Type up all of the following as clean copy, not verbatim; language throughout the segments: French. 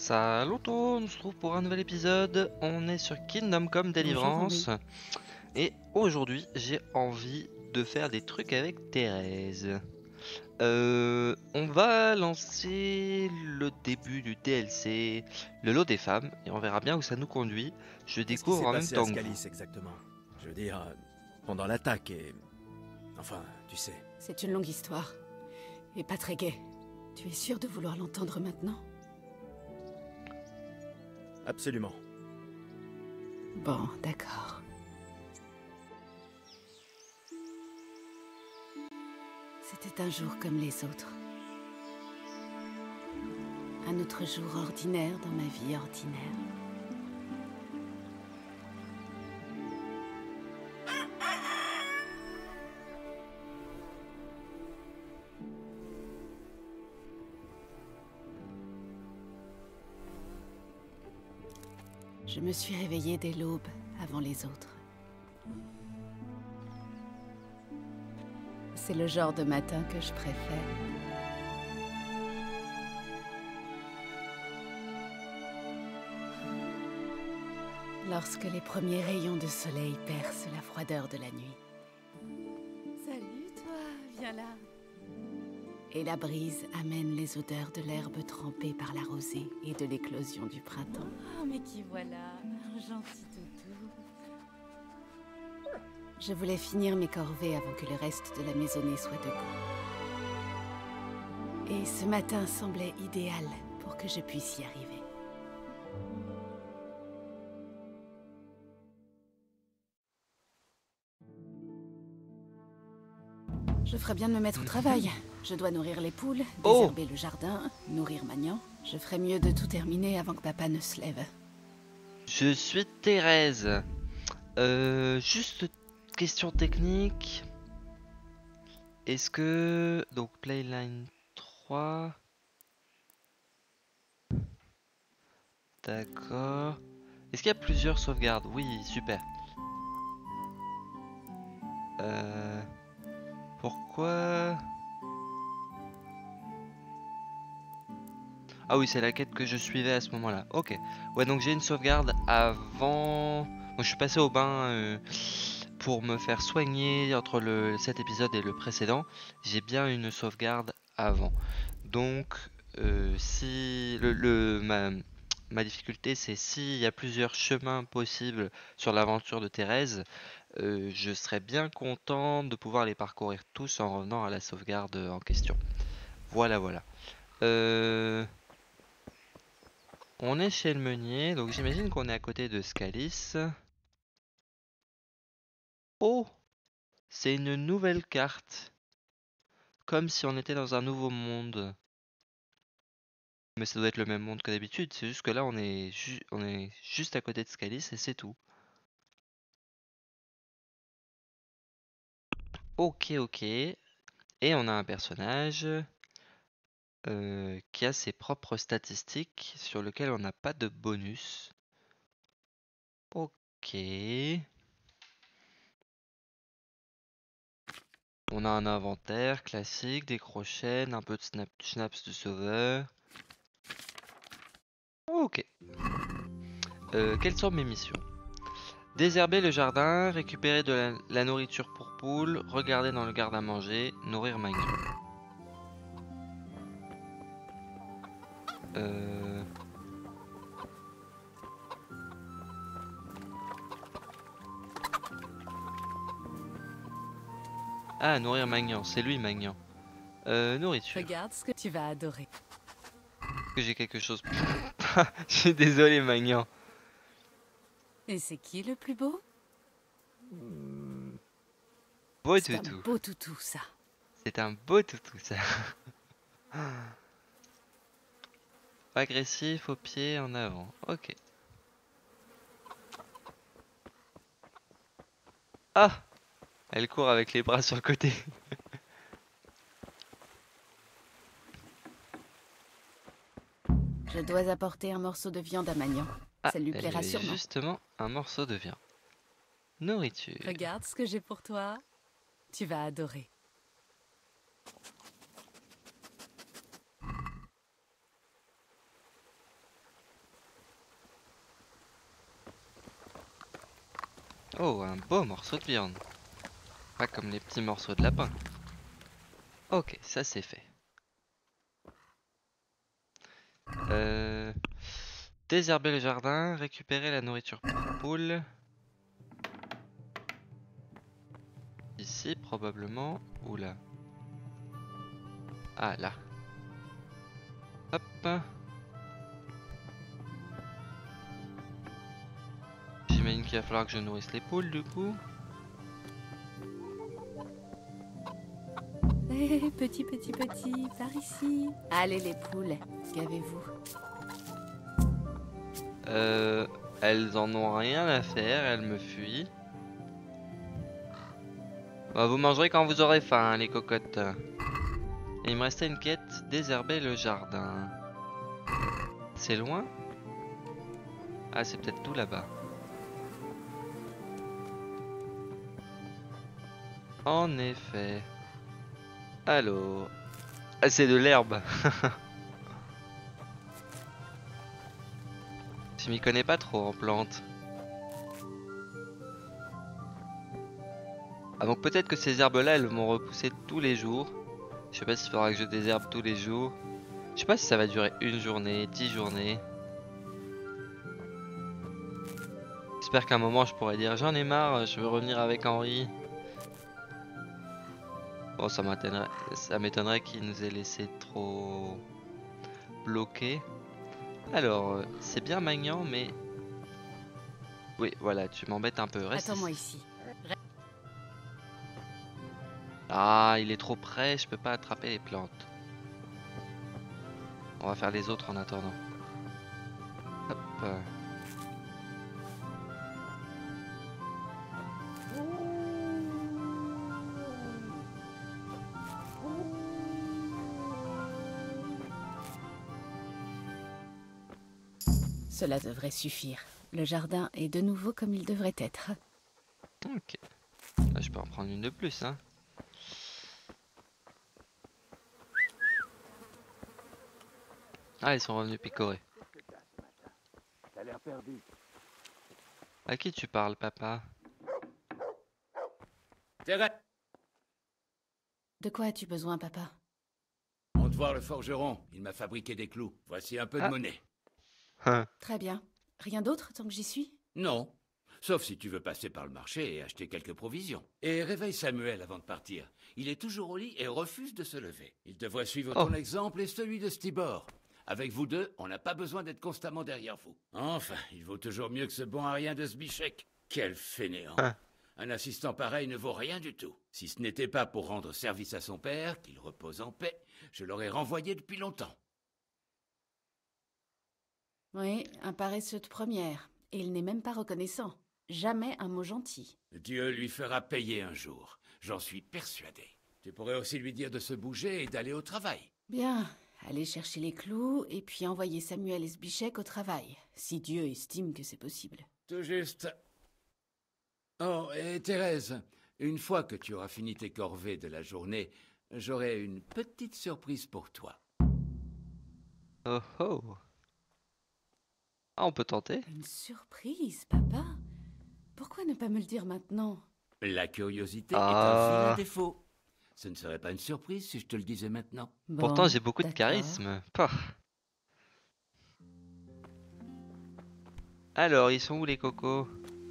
Salut tout, on se retrouve pour un nouvel épisode. On est sur Kingdom Come Deliverance. Et aujourd'hui, j'ai envie de faire des trucs avec Thérèse. On va lancer le début du DLC, le lot des femmes, et on verra bien où ça nous conduit. Je Qu'est-ce qui découvre s'est en même passé à temps que vous. Scalis exactement? Je veux dire, pendant l'attaque et... Enfin, tu sais. C'est une longue histoire. Et pas très gaie. Tu es sûr de vouloir l'entendre maintenant? Absolument. Bon, d'accord. C'était un jour comme les autres. Un autre jour ordinaire dans ma vie ordinaire. Je me suis réveillée dès l'aube, avant les autres. C'est le genre de matin que je préfère. Lorsque les premiers rayons de soleil percent la froideur de la nuit. Salut toi, viens là. Et la brise amène les odeurs de l'herbe trempée par la rosée et de l'éclosion du printemps. Oh mais qui voilà, un gentil toutou. Je voulais finir mes corvées avant que le reste de la maisonnée soit debout. Et ce matin semblait idéal pour que je puisse y arriver. Je ferais bien de me mettre au travail. Je dois nourrir les poules, désherber le jardin, nourrir Magnan. Je ferais mieux de tout terminer avant que papa ne se lève. Je suis Thérèse. Juste question technique. Est-ce que... Donc Playline 3... D'accord. Est-ce qu'il y a plusieurs sauvegardes? Oui, super. Pourquoi... Ah oui, c'est la quête que je suivais à ce moment-là. Ok. Ouais, donc j'ai une sauvegarde avant... Moi, je suis passé au bain pour me faire soigner entre cet épisode et le précédent. J'ai bien une sauvegarde avant. Donc, si... Ma difficulté, c'est s'il y a plusieurs chemins possibles sur l'aventure de Thérèse, je serais bien content de pouvoir les parcourir tous en revenant à la sauvegarde en question. Voilà, voilà. On est chez le meunier, donc j'imagine qu'on est à côté de Scalis. Oh! C'est une nouvelle carte. Comme si on était dans un nouveau monde. Mais ça doit être le même monde que d'habitude, c'est juste que là on est juste à côté de Scalis et c'est tout. Ok, ok. Et on a un personnage qui a ses propres statistiques sur lequel on n'a pas de bonus. Ok. On a un inventaire classique, des crochets, un peu de schnapps de sauveur. Ok. Quelles sont mes missions? Désherber le jardin, récupérer de la nourriture pour poules, regarder dans le garde à manger, nourrir Magnon. Ah, nourrir Magnon, c'est lui Magnon. Nourriture. Regarde ce que tu vas adorer. Est-ce que j'ai quelque chose? Je suis désolé Magnon. Et c'est qui le plus beau? Beau C'est un toutou. beau toutou, ça. C'est un beau toutou ça. Agressif, au pied, en avant. Ok. Ah! Elle court avec les bras sur le côté. Je dois apporter un morceau de viande à Magnan. Ah, Ça lui elle plaira avait sûrement. justement un morceau de viande. Nourriture. Regarde ce que j'ai pour toi. Tu vas adorer. Oh, un beau morceau de viande. Pas comme les petits morceaux de lapin. Ok, ça c'est fait. Désherber le jardin, récupérer la nourriture pour poules. Ici probablement. Ou là. Ah là. Hop. J'imagine qu'il va falloir que je nourrisse les poules du coup. Hé, petit, par ici. Allez les poules, gavez-vous. Elles en ont rien à faire, elles me fuient. Bah, vous mangerez quand vous aurez faim, hein, les cocottes. Et il me restait une quête, désherber le jardin. C'est loin? Ah, c'est peut-être tout là-bas. En effet. Alors... Ah, c'est de l'herbe. Je m'y connais pas trop en plantes. Ah, donc peut-être que ces herbes-là, elles vont repousser tous les jours. Je sais pas s'il faudra que je désherbe tous les jours. Je sais pas si ça va durer une journée, 10 journées. J'espère qu'à un moment je pourrais dire j'en ai marre, je veux revenir avec Henri. Bon, ça m'étonnerait qu'il nous ait laissé trop bloqués. Alors, c'est bien Magnan, mais... Oui, voilà, tu m'embêtes un peu. Reste Attends-moi ici. ici. Ah, il est trop près, je peux pas attraper les plantes. On va faire les autres en attendant. Hop. Cela devrait suffire. Le jardin est de nouveau comme il devrait être. Ok. Là, je peux en prendre une de plus, hein. Ah, ils sont revenus picorer. T'as l'air perdu. À qui tu parles, papa? Thérèse, De quoi as-tu besoin, papa? on te voir le forgeron. Il m'a fabriqué des clous. Voici un peu de Ah. monnaie. Hein. Très bien. Rien d'autre tant que j'y suis? Non. Sauf si tu veux passer par le marché et acheter quelques provisions. Et réveille Samuel avant de partir. Il est toujours au lit et refuse de se lever. Il devrait suivre Oh. ton exemple et celui de Stibor. Avec vous deux, on n'a pas besoin d'être constamment derrière vous. Enfin, il vaut toujours mieux que ce bon à rien de Zbichek. Quel fainéant. Hein. Un assistant pareil ne vaut rien du tout. Si ce n'était pas pour rendre service à son père, qu'il repose en paix, je l'aurais renvoyé depuis longtemps. Oui, un paresseux de première. Et il n'est même pas reconnaissant. Jamais un mot gentil. Dieu lui fera payer un jour. J'en suis persuadé. Tu pourrais aussi lui dire de se bouger et d'aller au travail. Bien, allez chercher les clous et puis envoyer Samuel et Zbichek au travail, si Dieu estime que c'est possible. Tout juste. Oh, et Thérèse, une fois que tu auras fini tes corvées de la journée, j'aurai une petite surprise pour toi. Oh oh. Ah, on peut tenter. Une surprise, papa? Pourquoi ne pas me le dire maintenant? La curiosité est Ah. un vilain défaut. Ce ne serait pas une surprise si je te le disais maintenant. Pourtant, Bon, j'ai beaucoup de d'accord. charisme. Pah. Alors, ils sont où les cocos?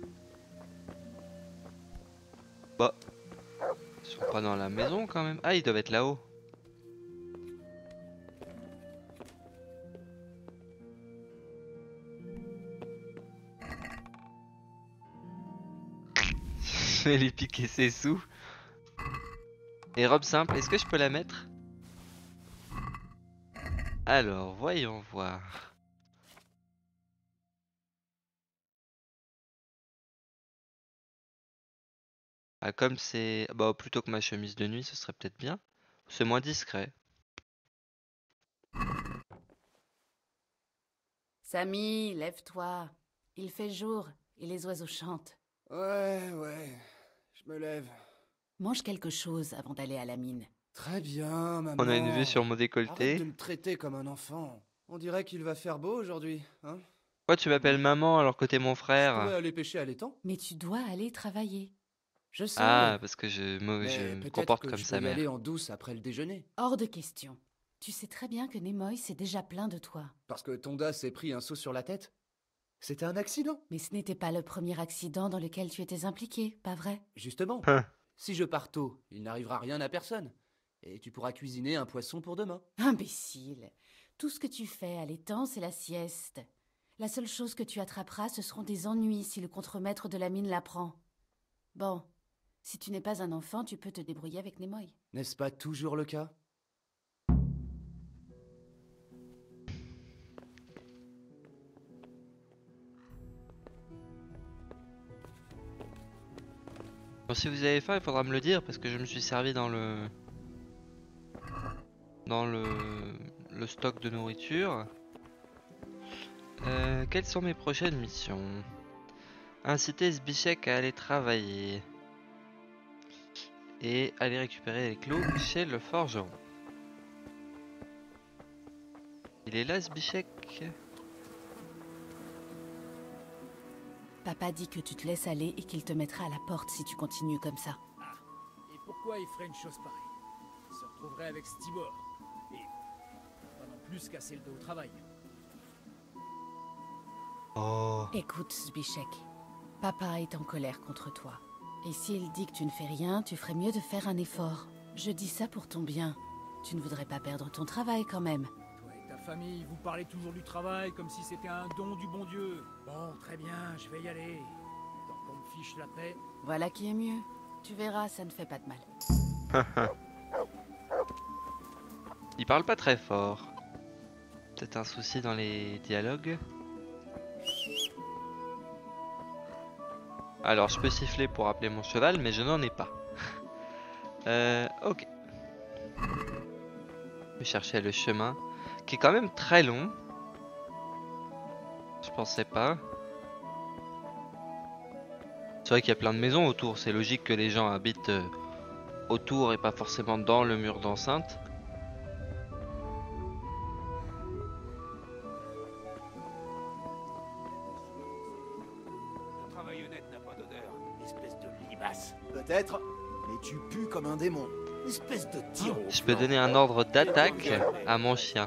Bah, ils sont pas dans la maison quand même. Ah, ils doivent être là-haut. Je vais lui piquer ses sous. Et robe simple, est-ce que je peux la mettre? Alors, voyons voir. Ah, comme c'est... Bah, plutôt que ma chemise de nuit, ce serait peut-être bien. C'est moins discret. Samy, lève-toi. Il fait jour et les oiseaux chantent. Ouais, je me lève. Mange quelque chose avant d'aller à la mine. Très bien, maman. On a une vue sur mon Arrête décolleté. de me traiter comme un enfant. On dirait qu'il va faire beau aujourd'hui, hein? Pourquoi tu m'appelles maman alors que t'es mon Je pourrais frère? aller pêcher à l'étang. Mais tu dois aller travailler. Je sais. Ah, parce que je Mais me peut-être comporte que comme je sa peux y aller mère. en douce après le déjeuner. Hors de question. Tu sais très bien que Nimoy s'est déjà plaint de toi. Parce que Tonda s'est pris un saut sur la tête. C'était un accident. Mais ce n'était pas le premier accident dans lequel tu étais impliqué, pas vrai? Justement. Si je pars tôt, il n'arrivera rien à personne. Et tu pourras cuisiner un poisson pour demain. Imbécile. Tout ce que tu fais à l'étang, c'est la sieste. La seule chose que tu attraperas, ce seront des ennuis si le contremaître de la mine l'apprend. Bon, si tu n'es pas un enfant, tu peux te débrouiller avec Nimoy. N'est-ce pas toujours le cas? Bon, si vous avez faim, il faudra me le dire parce que je me suis servi dans le stock de nourriture. Quelles sont mes prochaines missions? Inciter Zbiszek à aller travailler. Et aller récupérer les clous chez le forgeron. Il est là, Zbiszek? Papa dit que tu te laisses aller et qu'il te mettra à la porte si tu continues comme ça. Et pourquoi il ferait une chose pareille? Il se retrouverait avec Stibor. Et pas non plus casser le dos au travail. Oh. Écoute, Zbiszek, papa est en colère contre toi. Et s'il dit que tu ne fais rien, tu ferais mieux de faire un effort. Je dis ça pour ton bien. Tu ne voudrais pas perdre ton travail quand même. Toi et ta famille, vous parlez toujours du travail comme si c'était un don du bon Dieu. Bon, très bien, je vais y aller. Tant qu'on me fiche la paix. Voilà qui est mieux. Tu verras, ça ne fait pas de mal. Il parle pas très fort. Peut-être un souci dans les dialogues. Alors, je peux siffler pour appeler mon cheval, mais je n'en ai pas. Ok. Je cherchais le chemin, qui est quand même très long. Je pensais pas. C'est vrai qu'il y a plein de maisons autour. C'est logique que les gens habitent autour et pas forcément dans le mur d'enceinte. Le travail honnête n'a pas d'odeur. Espèce de limace. Peut-être, mais tu pues comme un démon. Espèce de tir au Je peux flanc. donner un ordre d'attaque à mon chien.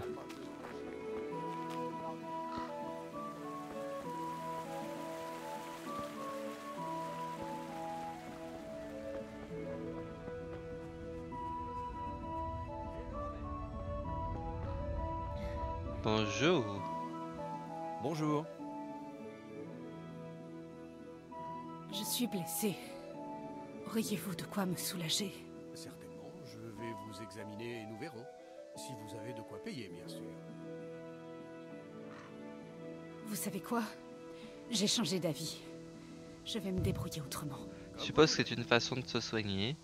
Bonjour. Bonjour. Je suis blessée. Auriez-vous de quoi me soulager? Certainement, je vais vous examiner et nous verrons. Si vous avez de quoi payer, bien sûr. Vous savez quoi? J'ai changé d'avis. Je vais me débrouiller autrement. Je suppose que c'est une façon de se soigner.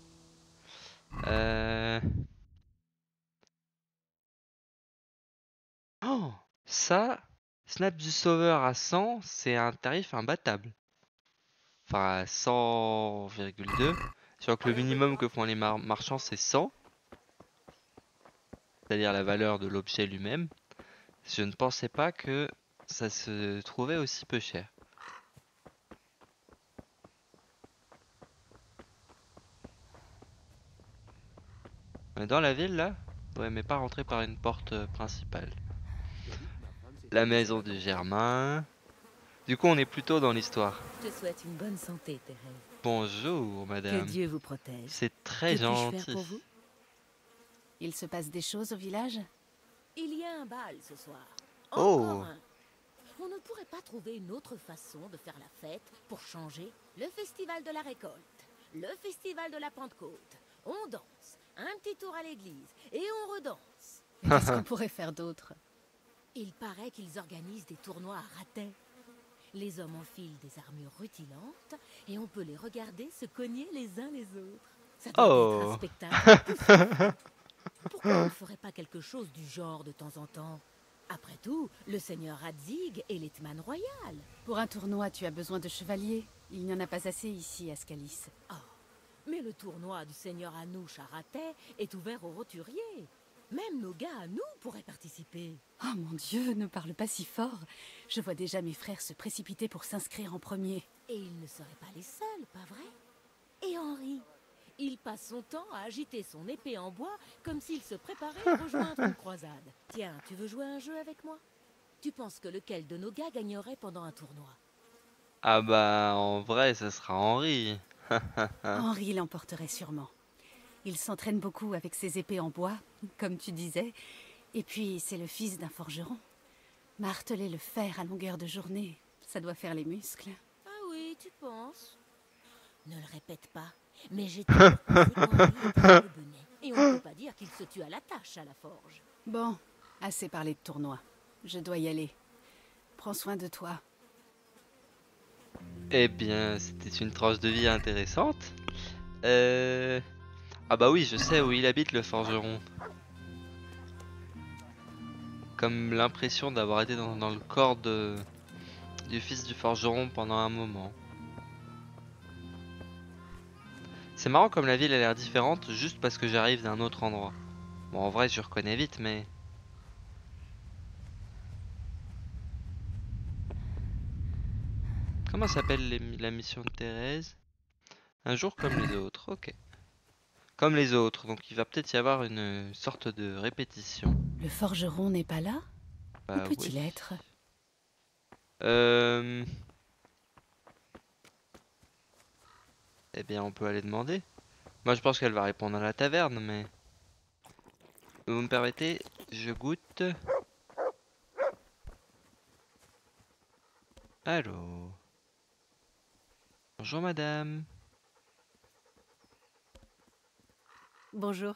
Oh, ça, Snap du Sauveur à 100, c'est un tarif imbattable. Enfin, à 100,2. Je crois que le minimum que font les marchands, c'est 100. C'est-à-dire la valeur de l'objet lui-même. Je ne pensais pas que ça se trouvait aussi peu cher. On est dans la ville là? Ouais, mais pas rentrer par une porte principale. La maison du Germain. Du coup, on est plutôt dans l'histoire. Je te souhaite une bonne santé, Thérèse. Bonjour, madame. Que Dieu vous protège. C'est Que très puis-je faire gentil. pour vous? Il se passe des choses au village? Il y a un bal ce soir. Oh. Encore un. On ne pourrait pas trouver une autre façon de faire la fête pour changer le festival de la récolte, le festival de la Pentecôte. On danse, un petit tour à l'église et on redanse. Qu'est-ce qu'on pourrait faire d'autre? Il paraît qu'ils organisent des tournois à ratais. Les hommes enfilent des armures rutilantes et on peut les regarder se cogner les uns les autres. Ça doit être un spectacle. Pourquoi on ne ferait pas quelque chose du genre de temps en temps? Après tout, le seigneur Radzig est l'Hétman royal. Pour un tournoi, tu as besoin de chevaliers. Il n'y en a pas assez ici à Scalis. Oh, mais le tournoi du seigneur Anouch à Ratet est ouvert aux roturiers. Même nos gars à nous pourraient participer. Oh mon Dieu, ne parle pas si fort. Je vois déjà mes frères se précipiter pour s'inscrire en premier. Et ils ne seraient pas les seuls, pas vrai? Et Henri, il passe son temps à agiter son épée en bois comme s'il se préparait à rejoindre une croisade. Tiens, tu veux jouer à un jeu avec moi? Tu penses que lequel de nos gars gagnerait pendant un tournoi? Ah bah, en vrai, ça sera Henri. Henri l'emporterait sûrement. Il s'entraîne beaucoup avec ses épées en bois, comme tu disais. Et puis, c'est le fils d'un forgeron. Marteler le fer à longueur de journée, ça doit faire les muscles. Ah oui, tu penses? Ne le répète pas. Mais j'ai toujours pensé qu'Henri était un peu benet. Et on ne peut pas dire qu'il se tue à la tâche à la forge. Bon, assez parlé de tournoi. Je dois y aller. Prends soin de toi. Eh bien, c'était une tranche de vie intéressante. Ah bah oui, je sais où il habite, le forgeron. Comme l'impression d'avoir été dans le corps du fils du forgeron pendant un moment. C'est marrant comme la ville a l'air différente juste parce que j'arrive d'un autre endroit. Bon, en vrai, je reconnais vite, mais... Comment s'appelle la mission de Thérèse? Un jour comme les autres, ok. Comme les autres, donc il va peut-être y avoir une sorte de répétition. Le forgeron n'est pas là? Bah Où peut-il oui. être? Eh bien, on peut aller demander. Moi, je pense qu'elle va répondre à la taverne, mais... Vous me permettez, je goûte. Allô? Bonjour, madame. Bonjour.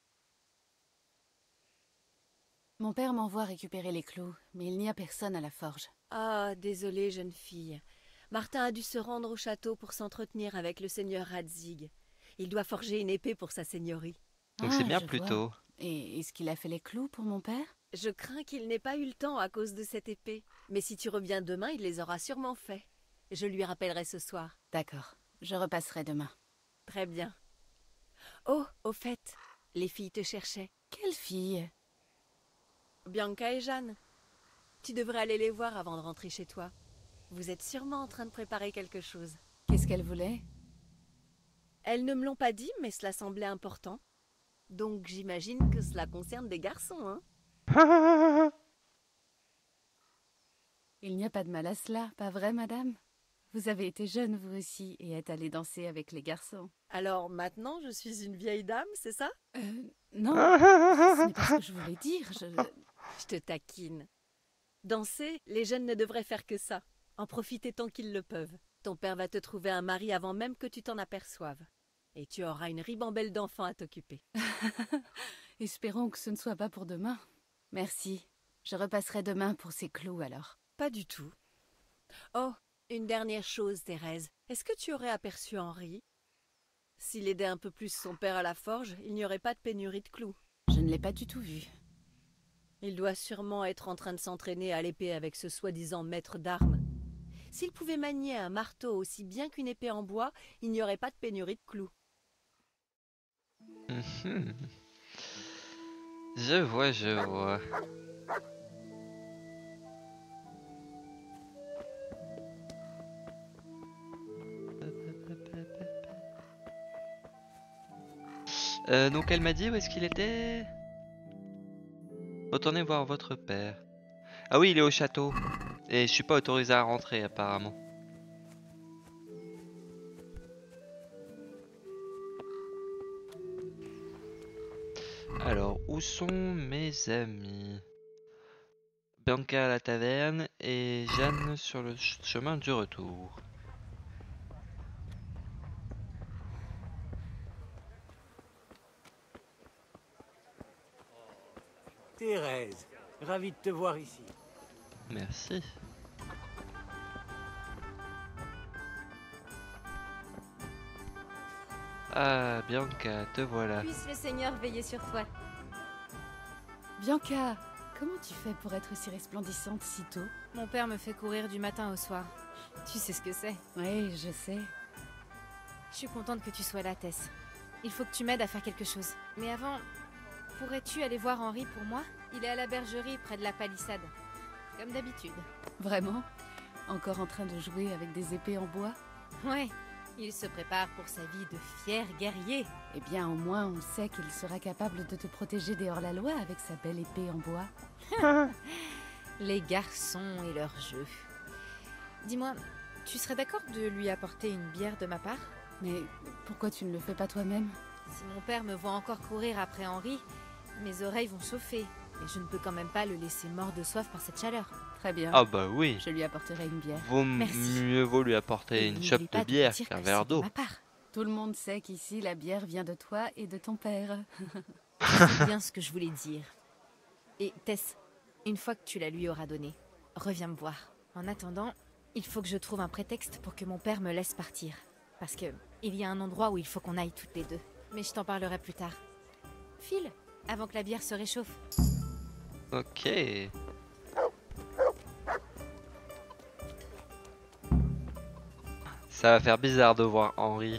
Mon père m'envoie récupérer les clous, mais il n'y a personne à la forge. Ah, désolée, jeune fille. Martin a dû se rendre au château pour s'entretenir avec le seigneur Radzig. Il doit forger une épée pour sa seigneurie. Donc c'est bien je plus vois. tôt. Et est-ce qu'il a fait les clous pour mon père? Je crains qu'il n'ait pas eu le temps à cause de cette épée. Mais si tu reviens demain, il les aura sûrement faits. Je lui rappellerai ce soir. D'accord, je repasserai demain. Très bien. Oh, au fait, les filles te cherchaient. Quelle fille? Bianca et Jeanne. Tu devrais aller les voir avant de rentrer chez toi. Vous êtes sûrement en train de préparer quelque chose. Qu'est-ce qu'elle voulait? Elles ne me l'ont pas dit, mais cela semblait important. Donc j'imagine que cela concerne des garçons, hein? Il n'y a pas de mal à cela, pas vrai, madame? Vous avez été jeune, vous aussi, et êtes allée danser avec les garçons. Alors maintenant, je suis une vieille dame, c'est ça? Non, ce n'est pas ce que je voulais dire, Je te taquine. Danser, les jeunes ne devraient faire que ça. En profiter tant qu'ils le peuvent. Ton père va te trouver un mari avant même que tu t'en aperçoives. Et tu auras une ribambelle d'enfants à t'occuper. Espérons que ce ne soit pas pour demain. Merci. Je repasserai demain pour ces clous, alors. Pas du tout. Oh, une dernière chose, Thérèse. Est-ce que tu aurais aperçu Henri? S'il aidait un peu plus son père à la forge, il n'y aurait pas de pénurie de clous. Je ne l'ai pas du tout vu. Il doit sûrement être en train de s'entraîner à l'épée avec ce soi-disant maître d'armes. S'il pouvait manier un marteau aussi bien qu'une épée en bois, il n'y aurait pas de pénurie de clous. Je vois, je vois. Donc elle m'a dit où est-ce qu'il était? Retournez voir votre père. Ah oui, il est au château. Et je suis pas autorisé à rentrer apparemment. Alors, où sont mes amis? Bianca à la taverne et Jeanne sur le chemin du retour. Thérèse, ravi de te voir ici. Merci. Ah, Bianca, te voilà. Puisse le Seigneur veiller sur toi. Bianca, comment tu fais pour être si resplendissante si tôt? Mon père me fait courir du matin au soir. Tu sais ce que c'est? Oui, je sais. Je suis contente que tu sois là, Tess. Il faut que tu m'aides à faire quelque chose. Mais avant, pourrais-tu aller voir Henri pour moi? Il est à la bergerie près de la palissade. comme d'habitude. Vraiment? Encore en train de jouer avec des épées en bois? Ouais, il se prépare pour sa vie de fier guerrier. Eh bien, au moins, on sait qu'il sera capable de te protéger des hors-la-loi avec sa belle épée en bois. Les garçons et leurs jeux. Dis-moi, tu serais d'accord de lui apporter une bière de ma part? Mais pourquoi tu ne le fais pas toi-même? Si mon père me voit encore courir après Henri, mes oreilles vont chauffer. Et je ne peux quand même pas le laisser mort de soif par cette chaleur. Très bien. Ah bah oui. Je lui apporterai une bière. Mieux vaut lui apporter une chope de bière qu'un verre d'eau. Tout le monde sait qu'ici, la bière vient de toi et de ton père. C'est bien ce que je voulais dire. Et Tess, une fois que tu la lui auras donnée, reviens me voir. En attendant, il faut que je trouve un prétexte pour que mon père me laisse partir. Parce que il y a un endroit où il faut qu'on aille toutes les deux. Mais je t'en parlerai plus tard. File, avant que la bière se réchauffe. Ok. Ça va faire bizarre de voir Henri.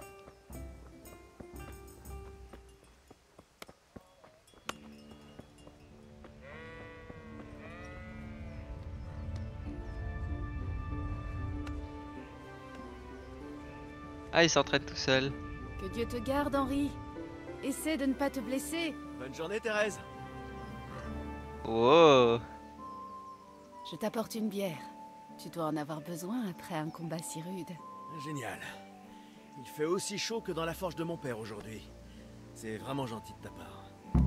Ah, il s'entraîne tout seul. Que Dieu te garde, Henri. Essaie de ne pas te blesser. Bonne journée, Thérèse. Wow. Je t'apporte une bière. Tu dois en avoir besoin après un combat si rude. Génial. Il fait aussi chaud que dans la forge de mon père aujourd'hui. C'est vraiment gentil de ta part.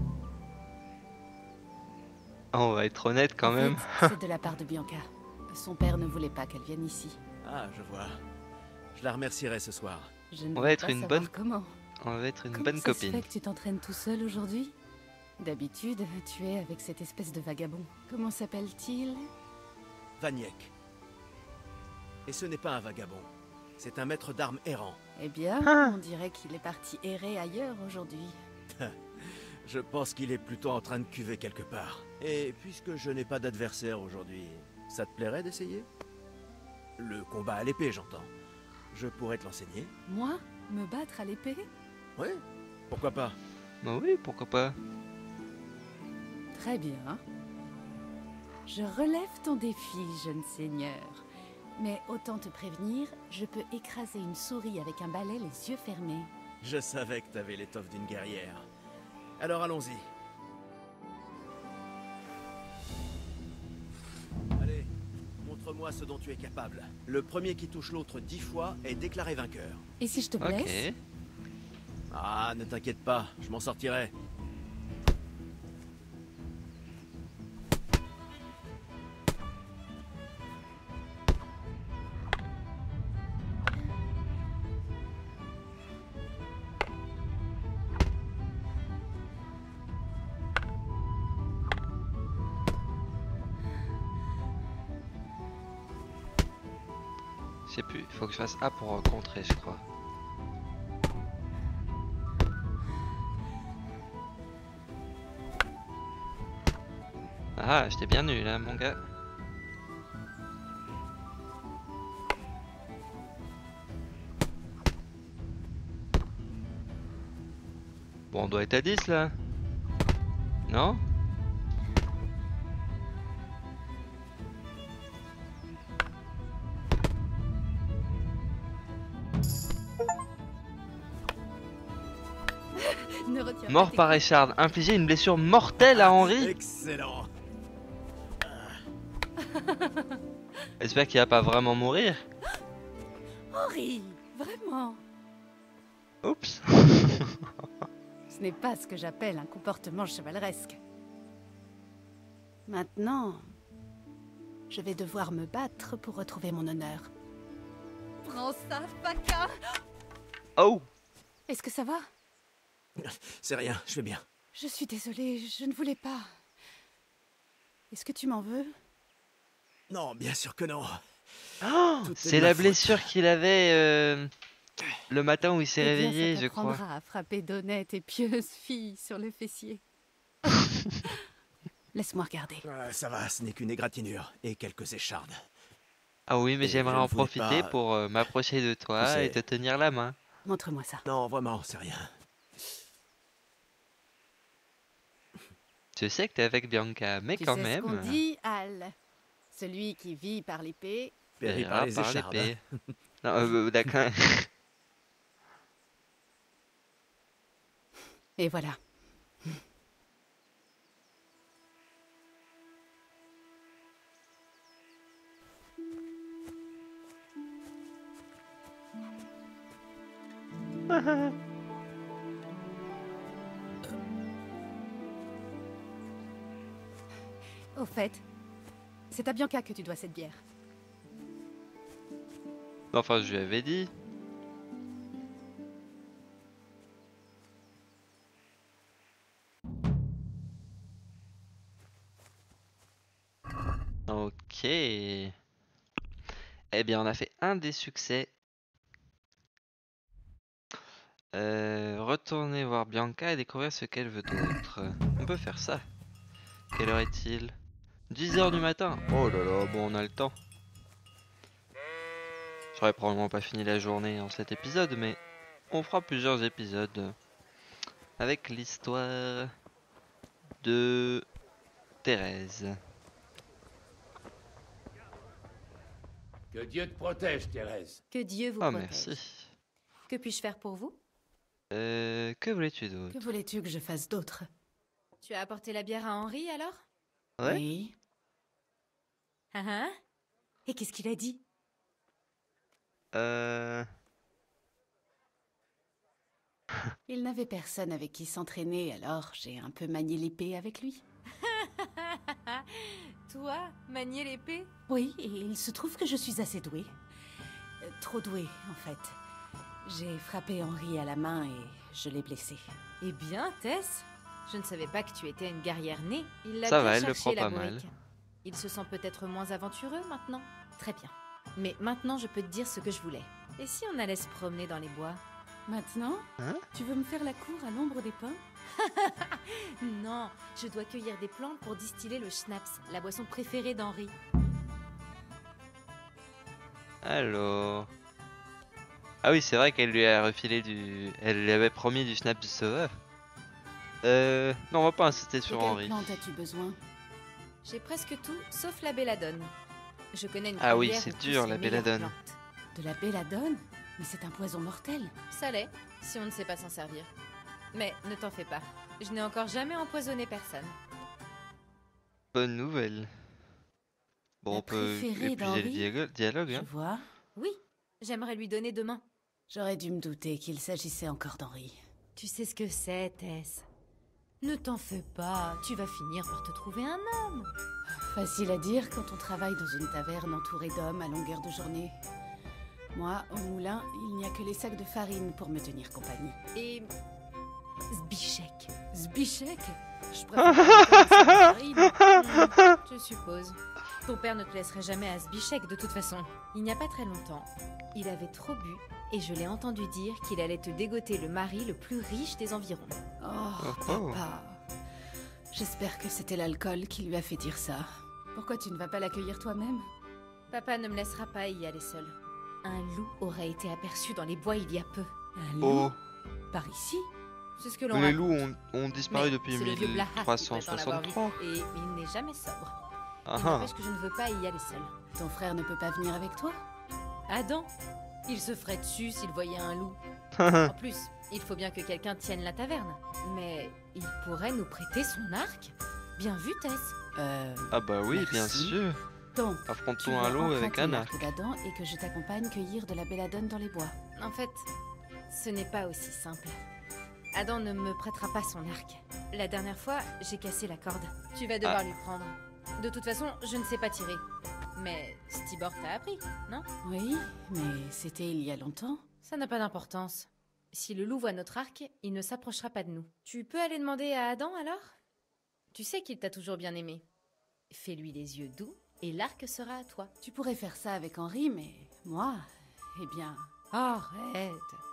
On va être honnête quand même. C'est de la part de Bianca. Son père ne voulait pas qu'elle vienne ici. Ah, je vois. Je la remercierai ce soir. Je ne On veux va être pas une savoir bonne comment. On va être une Comment bonne ça se copine. fait que tu t'entraînes tout seul aujourd'hui? D'habitude, tu es avec cette espèce de vagabond. Comment s'appelle-t-il? Vaniek. Et ce n'est pas un vagabond. C'est un maître d'armes errant. Eh bien, on dirait qu'il est parti errer ailleurs aujourd'hui. Je pense qu'il est plutôt en train de cuver quelque part. Et puisque je n'ai pas d'adversaire aujourd'hui, ça te plairait d'essayer? Le combat à l'épée, j'entends. Je pourrais te l'enseigner. Moi? Me battre à l'épée? Oui, pourquoi pas? Bah oui, pourquoi pas. Très bien. Je relève ton défi, jeune seigneur. Mais autant te prévenir, je peux écraser une souris avec un balai les yeux fermés. Je savais que t'avais l'étoffe d'une guerrière. Alors allons-y. Allez, montre-moi ce dont tu es capable. Le premier qui touche l'autre 10 fois est déclaré vainqueur. Et si je te blesse? Ok. Ah, ne t'inquiète pas, je m'en sortirai. Je sais plus, il faut que je fasse A pour contrer, je crois. Ah, j'étais bien nul là, mon gars. Bon, on doit être à 10 là. Non? Ne retiens Mort pas par Richard. Infliger une blessure mortelle à Henri. Excellent. J'espère qu'il va pas vraiment mourir. Henri, vraiment. Oups. Ce n'est pas ce que j'appelle un comportement chevaleresque. Maintenant, je vais devoir me battre pour retrouver mon honneur. Prends ça, Faka. Oh. Est-ce que ça va? C'est rien, je vais bien. Je suis désolée, je ne voulais pas. Est-ce que tu m'en veux? Non, bien sûr que non. Oh, Tout est c'est de ma la faute. blessure qu'il avait le matin où il s'est Eh bien, réveillé, ça je crois. t'apprendra à frapper d'honnêtes et pieuses filles sur le fessier. Laisse-moi regarder. Ça va, ce n'est qu'une égratignure et quelques échardes. Ah oui, mais Et j'aimerais je ne en voulais profiter pas- pour m'approcher de toi Tu sais- et te tenir la main. Montre-moi ça. Non, vraiment, c'est rien. Je sais que t'es avec Bianca, mais Tu quand sais même. ce qu'on dit, Al. Celui qui vit par l'épée. Péri par les échardes. l'épée. Non, d'accord. Et voilà. Au fait, c'est à Bianca que tu dois cette bière. Enfin, je lui avais dit. Ok. Eh bien, on a fait un des succès. Retourner voir Bianca et découvrir ce qu'elle veut d'autre. On peut faire ça. Quelle heure est-il? 10 h du matin. Oh là là, bon, on a le temps. J'aurais probablement pas fini la journée en cet épisode, mais on fera plusieurs épisodes avec l'histoire de Thérèse. Que Dieu te protège, Thérèse. Que Dieu vous Oh, protège. merci. Que puis-je faire pour vous? Que voulais-tu d'autre? Que voulais-tu que je fasse d'autre? Tu as apporté la bière à Henri alors? Ouais. Oui. Ah ah. Et qu'est-ce qu'il a dit? Il n'avait personne avec qui s'entraîner, alors j'ai un peu manié l'épée avec lui. Toi, manier l'épée? Oui, et il se trouve que je suis assez douée. Trop douée, en fait. J'ai frappé Henri à la main et je l'ai blessé. Eh bien, Tess, je ne savais pas que tu étais une guerrière née. Il l'a Ça bien va, elle le cherché, prend la pas mal. bourrique. Il se sent peut-être moins aventureux maintenant. Très bien. Mais maintenant, je peux te dire ce que je voulais. Et si on allait se promener dans les bois? Maintenant, Hein? tu veux me faire la cour à l'ombre des pins? Non, je dois cueillir des plantes pour distiller le schnapps, la boisson préférée d'Henri. Alors... Ah oui, c'est vrai qu'elle lui a refilé du... Elle lui avait promis du snap du sauveur. Non, on va pas insister De sur quelle Henri. plante as-tu besoin? J'ai presque tout, sauf la belladone. Je connais une Ah oui, clairière c'est où dur, poussent la les meilleures belladone. plantes. De la belladone? Mais c'est un poison mortel. Ça l'est, si on ne sait pas s'en servir. Mais ne t'en fais pas, je n'ai encore jamais empoisonné personne. Bonne nouvelle. Bon, La on peut préférée épuiser le d'Henri? dialogue, Je hein. vois. Oui, j'aimerais lui donner demain. J'aurais dû me douter qu'il s'agissait encore d'Henri. Tu sais ce que c'est, Tess. Ne t'en fais pas, tu vas finir par te trouver un homme. Facile à dire quand on travaille dans une taverne entourée d'hommes à longueur de journée. Moi, au moulin, il n'y a que les sacs de farine pour me tenir compagnie. Et... Zbichek. Zbichek? Je préfère pas les sacs de farine. Je suppose. Ton père ne te laisserait jamais à Zbichek de toute façon. Il n'y a pas très longtemps, il avait trop bu et je l'ai entendu dire qu'il allait te dégoter le mari le plus riche des environs. Oh, Oh. papa. J'espère que c'était l'alcool qui lui a fait dire ça. Pourquoi tu ne vas pas l'accueillir toi-même? Papa ne me laissera pas y aller seul. Un loup aurait été aperçu dans les bois il y a peu. Un loup? Oh, Par ici? C'est ce que l'on les raconte. loups ont disparu Mais depuis c'est le vieux Blahak qui prétend l'avoir vu, 1363. et il n'est jamais sobre. Ah Il ah. n'empêche que je ne veux pas y aller seul. Ton frère ne peut pas venir avec toi? Adam, il se ferait dessus s'il voyait un loup. En plus, il faut bien que quelqu'un tienne la taverne. Mais il pourrait nous prêter son arc? Bien vu, Tess. Ah bah oui, bien Merci. sûr. Donc, tu Affrontons veux un loup avec emprunter un arc. l'arc d'Adam et que je t'accompagne cueillir de la belladone dans les bois. En fait, ce n'est pas aussi simple. Adam ne me prêtera pas son arc. La dernière fois, j'ai cassé la corde. Tu vas devoir lui prendre. De toute façon, je ne sais pas tirer. Mais Stibor t'a appris, non? Oui, mais c'était il y a longtemps. Ça n'a pas d'importance. Si le loup voit notre arc, il ne s'approchera pas de nous. Tu peux aller demander à Adam alors? Tu sais qu'il t'a toujours bien aimé. Fais-lui les yeux doux et l'arc sera à toi. Tu pourrais faire ça avec Henri, mais moi, eh bien... Arrête!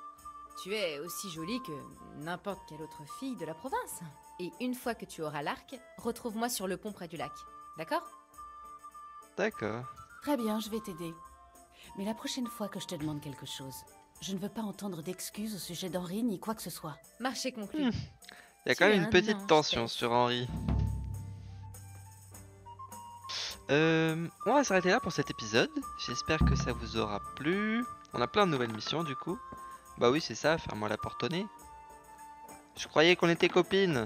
Tu es aussi jolie que n'importe quelle autre fille de la province. Et une fois que tu auras l'arc, retrouve-moi sur le pont près du lac. D'accord? D'accord. Très bien, je vais t'aider. Mais la prochaine fois que je te demande quelque chose, je ne veux pas entendre d'excuses au sujet d'Henri ni quoi que ce soit. Marché conclu. Il y a Tu quand es même une un petite ange, tension Tess. sur Henri. On va s'arrêter là pour cet épisode. J'espère que ça vous aura plu. On a plein de nouvelles missions du coup. Bah oui, c'est ça, ferme-moi la porte au nez. Je croyais qu'on était copines.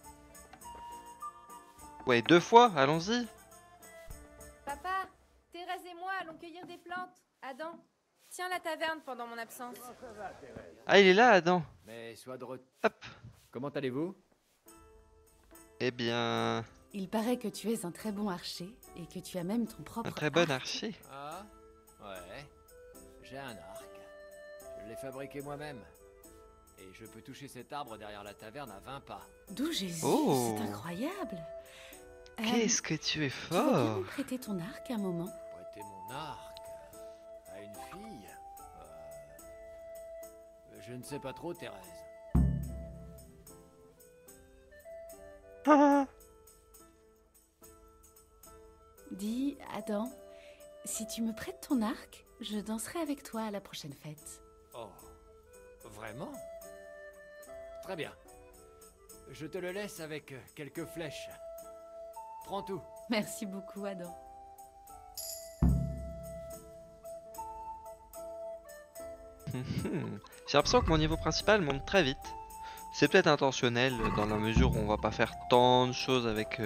Ouais, 2 fois, allons-y. Papa, Thérèse et moi allons cueillir des plantes. Adam, tiens la taverne pendant mon absence. Ah, il est là, Adam. Mais sois de retour. Hop. Comment allez-vous? Eh bien... Il paraît que tu es un très bon archer et que tu as même ton propre Un très bon arc. archer. Ah, ouais. J'ai un arc. Je l'ai fabriqué moi-même. Et je peux toucher cet arbre derrière la taverne à 20 pas. D'où Jésus, Oh. c'est incroyable. Qu'est-ce que tu es Tu veux bien me fort. prêter ton arc un moment? Prêter mon arc à une fille? Je ne sais pas trop, Thérèse. Dis, Adam, si tu me prêtes ton arc, je danserai avec toi à la prochaine fête. Oh, vraiment? Très bien. Je te le laisse avec quelques flèches. Prends tout. Merci beaucoup, Adam. J'ai l'impression que mon niveau principal monte très vite. C'est peut-être intentionnel dans la mesure où on va pas faire tant de choses avec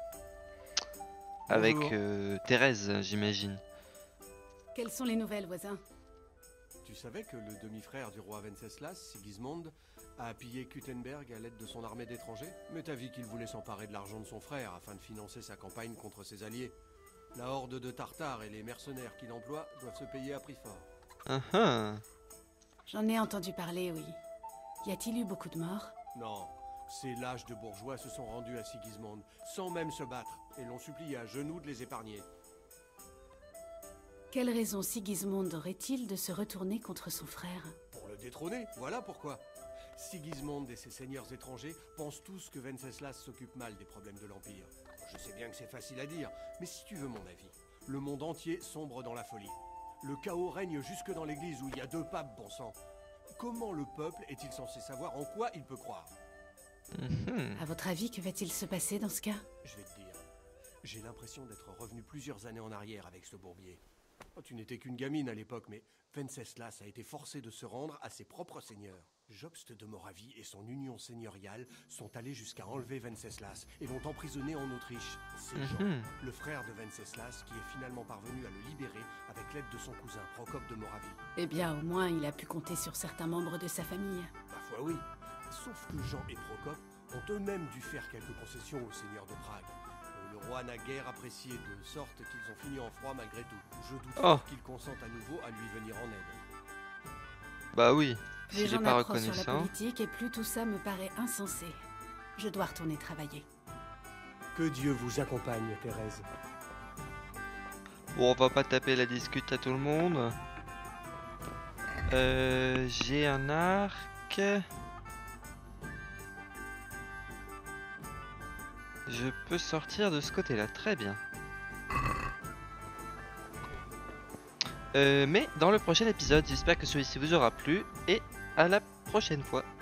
Thérèse, j'imagine. Quelles sont les nouvelles, voisin? Tu savais que le demi-frère du roi Venceslas, Sigismond, a pillé Kuttenberg à l'aide de son armée d'étrangers? Mais t'as vu qu'il voulait s'emparer de l'argent de son frère afin de financer sa campagne contre ses alliés. La horde de Tartares et les mercenaires qu'il emploie doivent se payer à prix fort. J'en ai entendu parler, oui. Y a-t-il eu beaucoup de morts? Non, ces lâches de bourgeois se sont rendus à Sigismond, sans même se battre, et l'ont supplié à genoux de les épargner. Quelle raison Sigismond aurait-il de se retourner contre son frère? Pour le détrôner, voilà pourquoi. Sigismond et ses seigneurs étrangers pensent tous que Venceslas s'occupe mal des problèmes de l'Empire. Je sais bien que c'est facile à dire, mais si tu veux mon avis, le monde entier sombre dans la folie. Le chaos règne jusque dans l'église où il y a 2 papes, bon sang. Comment le peuple est-il censé savoir en quoi il peut croire? À votre avis, que va-t-il se passer dans ce cas? Je vais te dire, j'ai l'impression d'être revenu plusieurs années en arrière avec ce bourbier. Oh, tu n'étais qu'une gamine à l'époque, mais Venceslas a été forcé de se rendre à ses propres seigneurs. Jobst de Moravie et son union seigneuriale sont allés jusqu'à enlever Venceslas et l'ont emprisonné en Autriche. C'est Jean, le frère de Venceslas, qui est finalement parvenu à le libérer avec l'aide de son cousin Procope de Moravie. Eh bien, au moins, il a pu compter sur certains membres de sa famille. Ma foi oui, sauf que Jean et Procope ont eux-mêmes dû faire quelques concessions au seigneur de Prague. Le roi n'a guère apprécié, de sorte qu'ils ont fini en froid malgré tout. Je doute fort qu'ils consentent à nouveau à lui venir en aide. Bah oui, Plus s'il j'en est pas apprends sur la reconnaissant. politique et plus tout ça me paraît insensé. Je dois retourner travailler. Que Dieu vous accompagne, Thérèse. Bon, on va pas taper la discute à tout le monde. J'ai un arc. Je peux sortir de ce côté-là, très bien. Mais dans le prochain épisode, j'espère que celui-ci vous aura plu et à la prochaine fois.